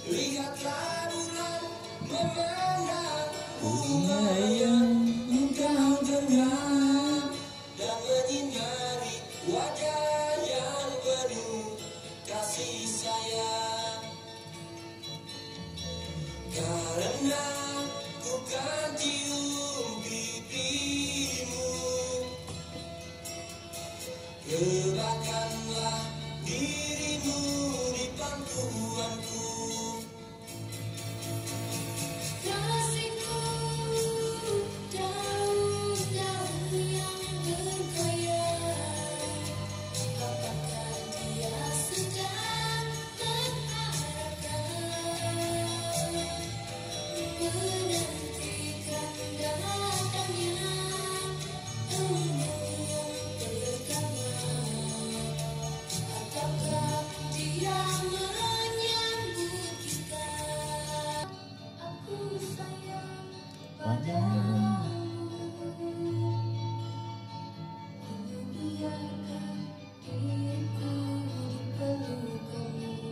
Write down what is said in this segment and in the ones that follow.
Lihatlah bulan memandang bunga yang engkau genggam dan menyinari wajah yang penuh kasih sayang. Karena ku kan cium pipimu, letakkanlah dirimu di pangkuanku. Kasihku, daun-daun yang bergoyang, apakah dia sedang mengharapkan, menantikan datangnya rembulan pertama? Apakah dia menyambut kita? Aku sayang padamu, biarkan diriku diperlukanmu.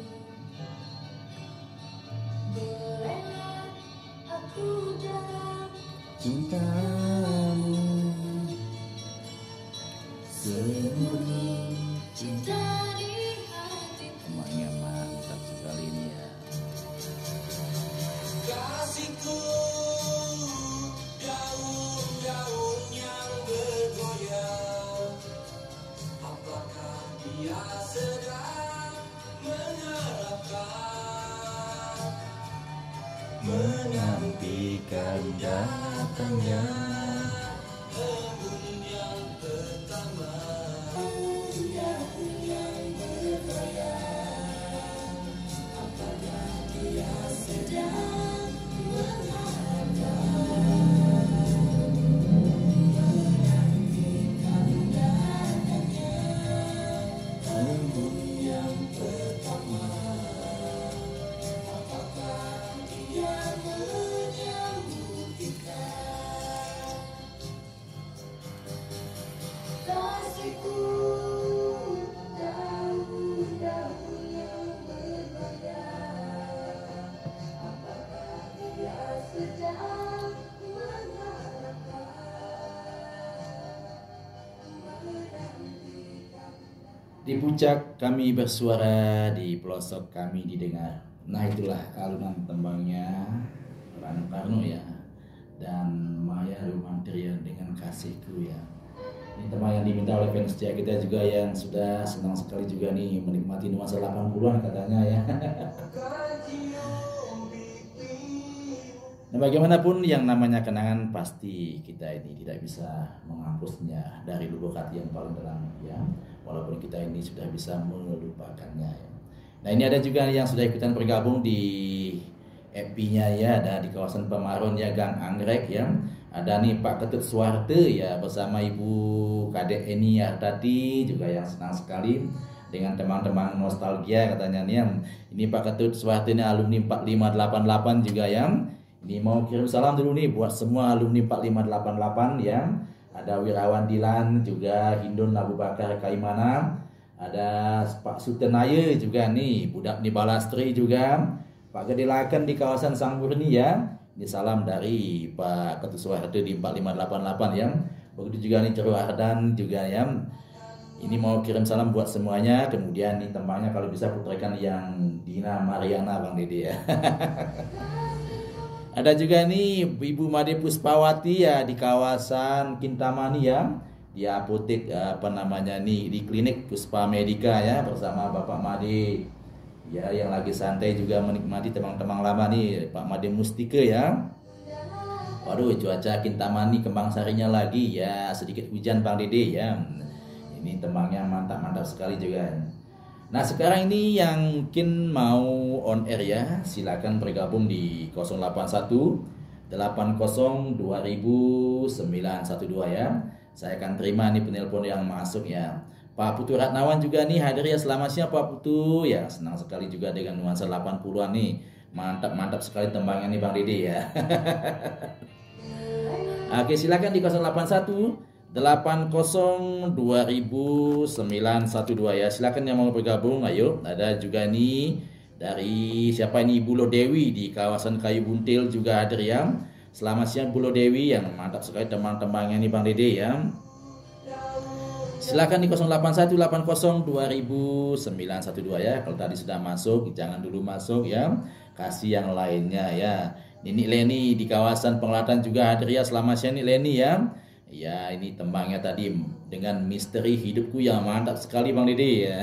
Berela aku dalam Cintamu sembunyi cinta di hatiku. semuanya mantap sekali ini ya. Kasihku, daun-daun yang bergoyang, apakah dia sedang mengharapkan, menantikan datangnya embun yang pertama. Daun yang bergoyang, apakah dia sedang mengharapkan, menantikan datangnya embun yang pertama? Apakah dia menyambut kita? Kasihku, daun-daun yang bergoyang, apakah dia sedang mengharapkan, menantikan? Di puncak kami bersuara, di pelosok kami didengar. Nah itulah alunan tembangnya Rano Karno ya, dan Maya Rumantrian dengan Kasihku ya. Ini tembang yang diminta oleh fans setia kita juga yang sudah senang sekali juga nih menikmati nuansa 80-an katanya ya. Nah, bagaimanapun yang namanya kenangan pasti kita ini tidak bisa menghapusnya dari lubuk hati yang paling dalam ya. Walaupun kita ini sudah bisa melupakannya ya. Nah ini ada juga yang sudah ikutan bergabung di FB-nya ya, ada di kawasan Pemaron ya, Gang Anggrek ya. Ada nih Pak Ketut Suwarte ya bersama Ibu Kadek Eni Ardati juga yang senang sekali dengan teman-teman nostalgia katanya nih. Ini Pak Ketut Suwarte ini alumni 4588 juga ya. Ini mau kirim salam dulu nih buat semua alumni 4588 ya. Ada Wirawan Dilan juga, Hindun Abu Bakar Kaimana. Ada Pak Sutenaya juga nih, Budak di Balastri juga. Pak Gedilakan di kawasan Sangburni ya. Ini salam dari Pak Ketut Suwarte di 4588 ya. Begitu juga nih Ceru Ardan juga ya. Ini mau kirim salam buat semuanya. Kemudian nih tembangnya kalau bisa putarkan yang Dina Mariana Bang Dede ya. Ada juga nih Ibu Made Puspawati ya di kawasan Kintamani ya. Di apotek apa namanya nih di klinik Puspa Medika ya bersama Bapak Made. Ya yang lagi santai juga menikmati teman-teman lama nih Pak Made Mustika ya. Waduh cuaca Kintamani Kembang Sarinya lagi ya, sedikit hujan Bang Dede ya. Ini tembangnya mantap-mantap sekali juga. Nah sekarang ini yang mungkin mau on air ya, silakan bergabung di 081 80 2000 912 ya. Saya akan terima nih penelpon yang masuk ya. Pak Putu Ratnawan juga nih hadir ya, selamat siang Pak Putu ya, senang sekali juga dengan nuansa 80-an nih. Mantap-mantap sekali tembangnya nih Bang Dede ya. Oke silakan di 081 80 2000 912 ya. Silakan yang mau bergabung. Ayo. Ada juga nih Dari siapa ini, Ibu Lo Dewi di kawasan Kayu Buntil juga hadir ya. Selamat siang Bu Lo Dewi, yang mantap sekali teman-temannya nih Bang Dede ya. Silakan di 0818080912 ya. Kalau tadi sudah masuk, jangan dulu masuk ya. Kasih yang lainnya ya. Nini Leni di kawasan Penglatan juga hadir ya. Selamat siang Nini Leni ya. Ya, ini tembangnya tadi dengan Misteri Hidupku yang mantap sekali Bang Dede ya.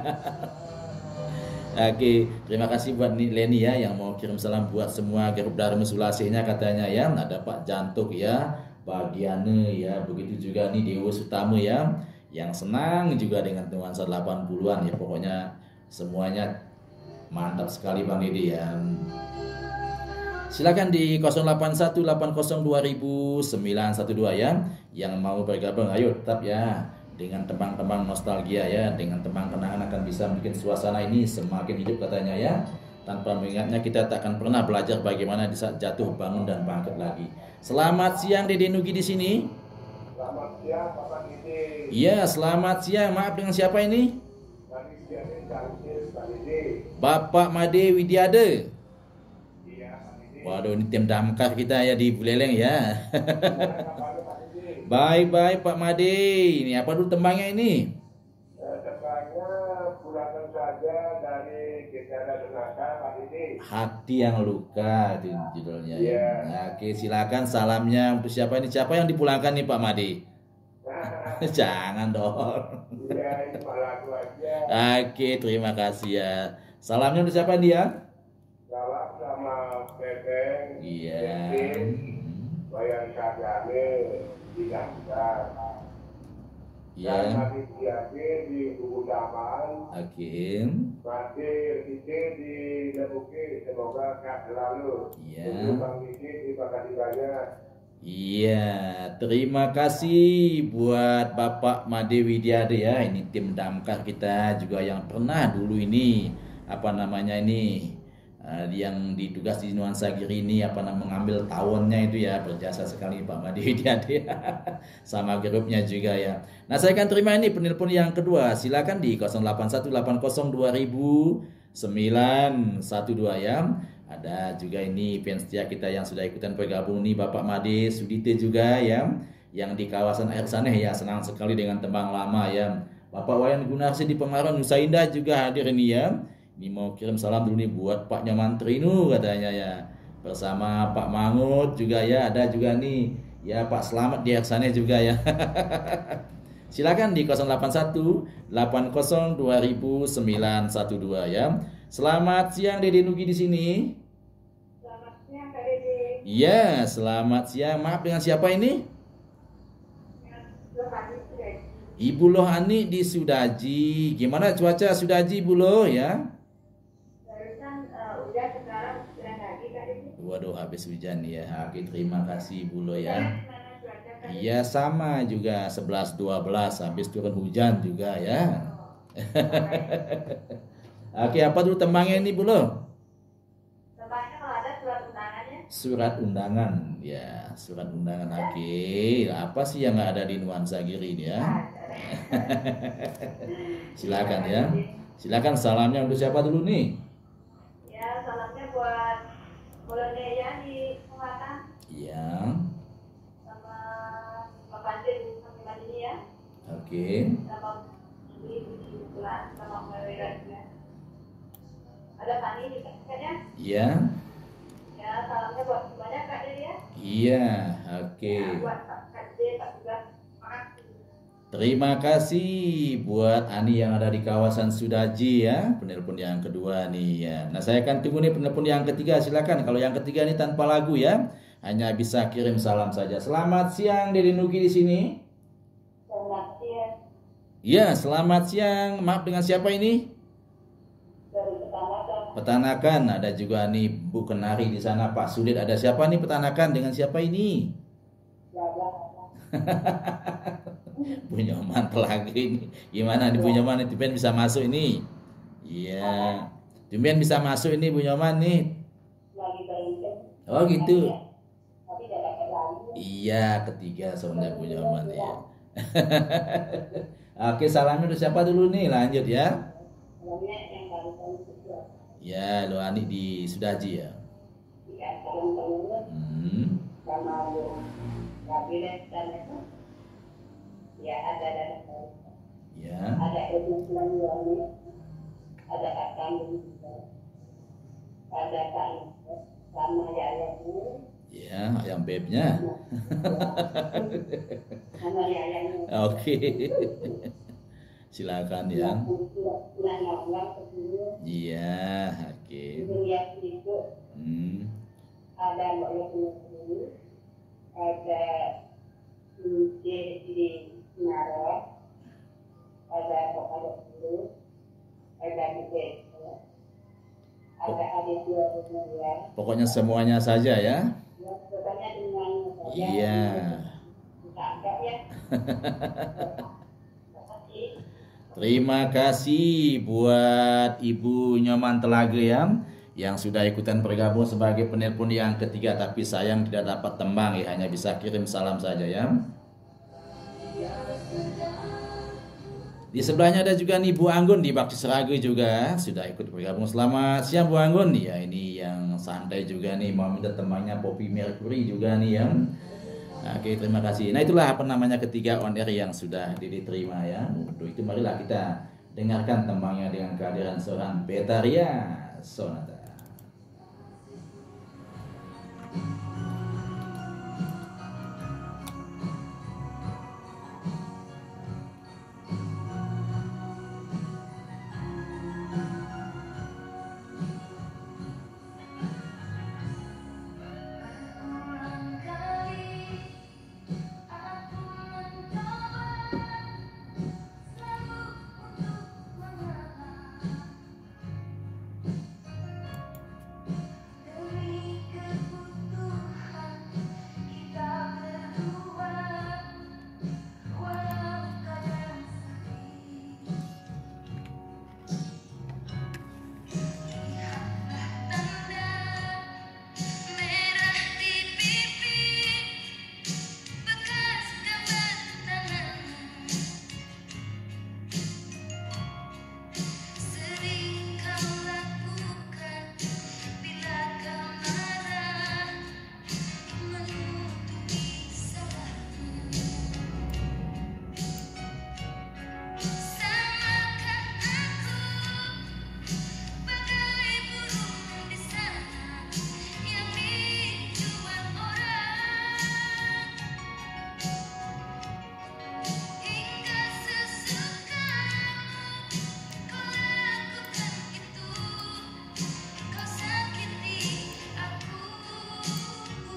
Oke, terima kasih buat Leni ya yang mau kirim salam buat semua grup Dharma Sulasinya katanya ya. Ada Pak Jantuk ya, Pak Diane ya, begitu juga nih Dewa Sutama ya, yang senang juga dengan nuansa 80-an ya. Pokoknya semuanya mantap sekali Bang Dede ya. Silakan di 0818020912 ya, yang mau bergabung ayo tetap ya. Dengan tembang-tembang nostalgia ya, dengan tembang kenangan akan bisa bikin suasana ini semakin hidup katanya ya. Tanpa mengingatnya kita tak akan pernah belajar bagaimana di saat jatuh, bangun dan bangkit lagi. Selamat siang Dede Nugi di sini. Selamat siang Bapak Dede. Iya, selamat siang. Maaf, dengan siapa ini? Bapak Made Widiade. Iya, Pak Dede. Waduh, ini tim damkar kita ya di Buleleng ya. Baik-baik Pak Made. Ini apa dulu tembangnya ini? Tembangnya Pulangkan Saja dari Gejala Donata Pak Dede. Hati yang luka itu judulnya ya. Iya. Nah, oke, silakan salamnya untuk siapa ini? Siapa yang dipulangkan nih Pak Made? Jangan dong. Iya, ini malah lagu aja. Oke, terima kasih ya. Salamnya untuk siapa dia? Salam sama Bebeng, Iya. Yasin, Bayan Sadane, di Gangsa. Dan Iya. Mati Diake di Buku Daman, Oke. Mati Rike di Lebuki, semoga sehat selalu. Iya. Untuk Bang Dede, terima kasih banyak. Iya, terima kasih buat Bapak Made Widiade ya. Ini tim damkar kita juga yang pernah dulu ini apa namanya ini yang ditugas di Nuansa Giri ini apa namanya mengambil tawonnya itu ya, berjasa sekali Pak Made Widiade sama grupnya juga ya. Nah, saya akan terima ini penelpon yang kedua. Silakan di 081880200912 ya. Ada juga ini fans setia kita yang sudah ikutan bergabung nih, Bapak Made Sudite juga ya, yang di kawasan Air Saneh ya, senang sekali dengan tembang lama ya. Bapak Wayan Gunarsi di Pemaron Nusa Indah juga hadir ini ya. Ini mau kirim salam dulu nih buat Pak Nyamantri nu katanya ya. Bersama Pak Mangut juga ya, ada juga nih ya Pak Selamat di Air Saneh juga ya. Silakan di 0818020912 ya. Selamat siang Dede Nugi di sini. Selamat siang Kak Dede. Iya, selamat siang. Maaf, dengan siapa ini? Lohani sudah. Ibu Lohani di Sudaji. Gimana cuaca Sudaji Ibu Loh ya? Barusan udah, sekarang sudah lagi Kak Dede. Waduh, habis hujan ya. Oke, terima kasih Ibu Loh ya. Gimana cuaca Kak Dede? Iya, sama juga 11-12 habis turun hujan juga ya. Oke, apa dulu tembangnya ini Bu Loh? Tempatnya kalau ada surat undangannya. Surat undangan. Ya, surat undangan. Oke, apa sih yang nggak ada di Nuansa Giri ini ya? Silakan ya. Silakan salamnya untuk siapa dulu nih? Ya, salamnya buat Boloneya di Selatan Iya. sama Pak Panjin sama ini ya. Oke. Sama ini di Bulan sama Mawira juga. Ada Fani di kayaknya. Iya. Ya, salamnya buat semuanya Kak Dede ya. Iya, oke. Ya, buat Kak Dede, Pak juga. Makasih. Terima kasih buat Ani yang ada di kawasan Sudaji ya. Penelpon yang kedua nih ya. Nah, saya akan tunggu nih penelpon yang ketiga. Silakan. Kalau yang ketiga ini tanpa lagu ya. Hanya bisa kirim salam saja. Selamat siang Dede Nugi di sini. Selamat siang Iya, selamat siang. Maaf, dengan siapa ini? dari Petanakan. Petanakan. Ada juga nih Bu Kenari di sana, Pak Sulit. Ada siapa nih Petanakan? Dengan siapa ini? Bu Nyoman lagi ini. Gimana nih Bu Nyoman? Tumben bisa masuk ini. Iya. Tumben bisa masuk ini Bu Nyoman nih. Lagi berhenti. Oh gitu. Tapi dapat lagi. Iya, ketiga soalnya Bu Nyoman ya. Oke, salamnya untuk siapa dulu nih? Lanjut ya. Namanya yang baru-baru itu. Ya, lo Ani di Sudaji ya. Ya, teman-teman Hmm. sama lu kabinet dan itu ya ada Ya. ada ilmu pelajaran, ada kandung juga, ada kan sama yayangnya, Ya, ayam bebnya. sama yayangnya. Oke. Silakan ya. Nanya-nanya ke sini, Iya, oke. lihat itu Hmm. ada mbak yang sini, ada di Nara, ada dulu, ada di ada Aditya Rusmaya. Pokoknya semuanya saja ya. Ya, pokoknya dengan saja. Iya. Bisa agak ya. Makasih. Terima kasih buat Ibu Nyoman Telaga ya, yang sudah ikutan bergabung sebagai penelpon yang ketiga, tapi sayang tidak dapat tembang ya, hanya bisa kirim salam saja ya. Di sebelahnya ada juga nih Bu Anggun di Bakti Seragu juga sudah ikut bergabung. Selamat siang Bu Anggun. Ya, ini yang santai juga nih, mau minta tembangnya Poppy Mercury juga nih ya. Oke, terima kasih. Nah, itulah apa namanya ketiga on air yang sudah diterima ya. Untuk itu marilah kita dengarkan tembangnya dengan kehadiran seorang Betaria Sonata.